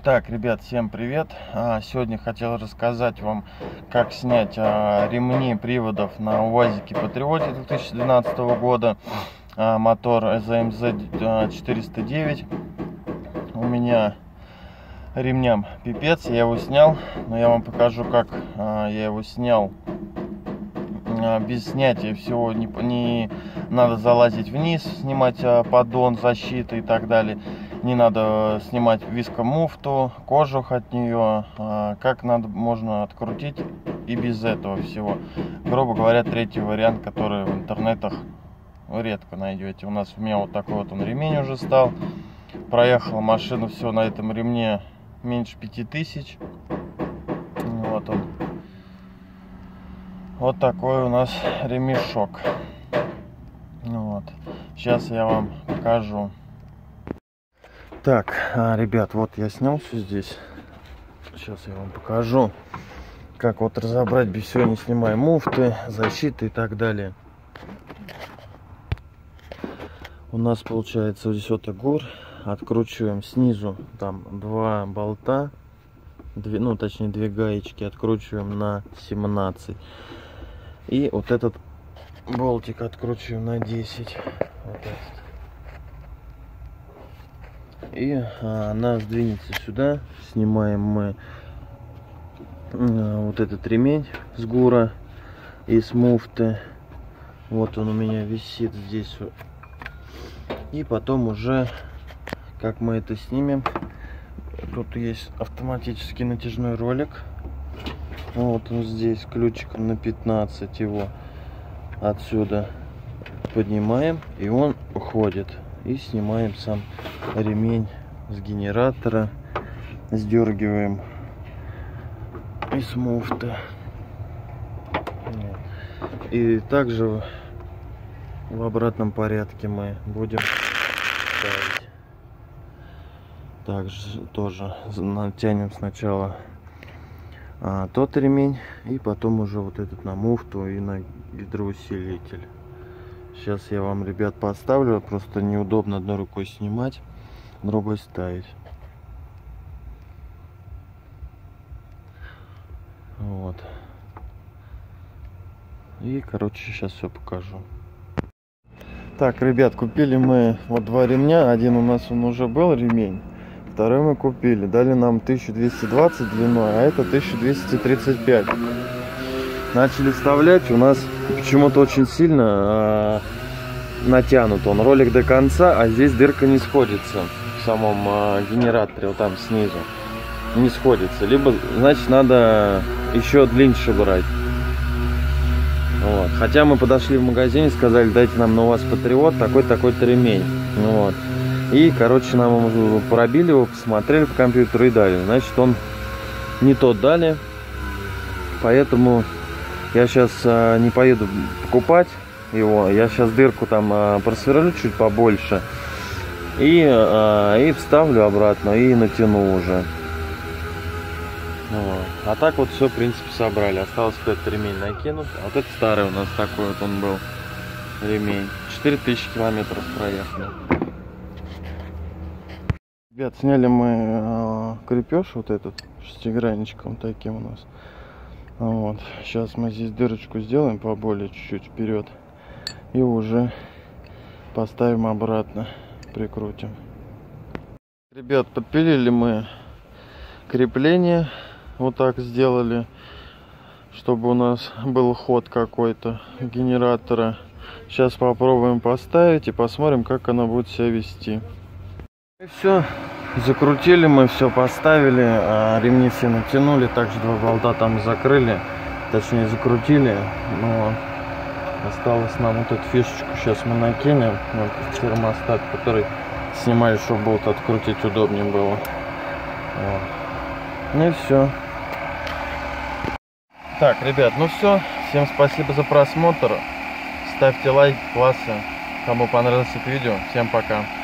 Так, ребят, всем привет! Сегодня хотел рассказать вам, как снять ремни приводов на УАЗике Патриоте 2012 года. Мотор ZMZ 409. У меня ремням пипец, я его снял, но я вам покажу, как я его снял. Без снятия всего, не надо залазить вниз, снимать поддон, защиты и так далее. Не надо снимать вискомуфту, кожух от нее. Как можно открутить и без этого всего. Грубо говоря, третий вариант, который в интернетах вы редко найдете. У меня вот такой вот он ремень уже стал. Проехала машина все на этом ремне меньше 5000. Вот он. Вот такой у нас ремешок. Вот. Сейчас я вам покажу. Так, ребят, вот я снял все здесь. Сейчас я вам покажу, как вот разобрать без всего, не снимая муфты, защиты и так далее. У нас получается вот здесь вот огур. Откручиваем снизу, там 2 болта, точнее 2 гаечки, откручиваем на 17. И вот этот болтик откручиваем на 10. Вот этот. И она сдвинется сюда. Снимаем мы вот этот ремень с гура и с муфты. Вот он у меня висит здесь. И потом уже, как мы это снимем, тут есть автоматический натяжной ролик. Вот он здесь, ключиком на 15 его отсюда поднимаем, и он уходит. И снимаем сам ремень с генератора, сдергиваем и с муфты. И также в обратном порядке мы будем ставить. Также тоже натянем сначала тот ремень, и потом уже вот этот на муфту и на гидроусилитель. Сейчас я вам, ребят, поставлю, просто неудобно одной рукой снимать, другой ставить. Вот. И, короче, сейчас все покажу. Так, ребят, купили мы вот 2 ремня. Один у нас он уже был ремень, второй мы купили. Дали нам 1220 длиной, а это 1235. Начали вставлять, у нас почему-то очень сильно натянут он ролик до конца, а здесь дырка не сходится в самом генераторе, вот там снизу не сходится. Либо, значит, надо еще длиннее брать. Вот. Хотя мы подошли в магазин и сказали, дайте нам на УАЗ Патриот такой-то ремень. Вот. И, короче, нам пробили его, посмотрели по компьютеру и дали. Значит, он не тот дали. Поэтому я сейчас не поеду покупать его. Я сейчас дырку там просверлю чуть побольше. И вставлю обратно и натяну уже. Вот. А так вот все, в принципе, собрали. Осталось этот ремень накинуть. А вот это старый у нас такой вот он был ремень. 4000 километров проехали. Ребят, сняли мы крепеж вот этот шестигранничком таким у нас. Вот. Сейчас мы здесь дырочку сделаем поболее, чуть-чуть вперед. И уже поставим обратно, прикрутим. Ребят, подпилили мы крепление. Вот так сделали, чтобы у нас был ход какой-то генератора. Сейчас попробуем поставить и посмотрим, как она будет себя вести. И все, закрутили мы, все поставили, ремни все натянули, также 2 болта там закрыли, точнее закрутили. Но осталось нам вот эту фишечку, сейчас мы накинем, вот термостат, который снимали, чтобы болт открутить удобнее было. Вот. Ну и все. Так, ребят, ну все, всем спасибо за просмотр, ставьте лайк, классы, кому понравилось это видео, всем пока.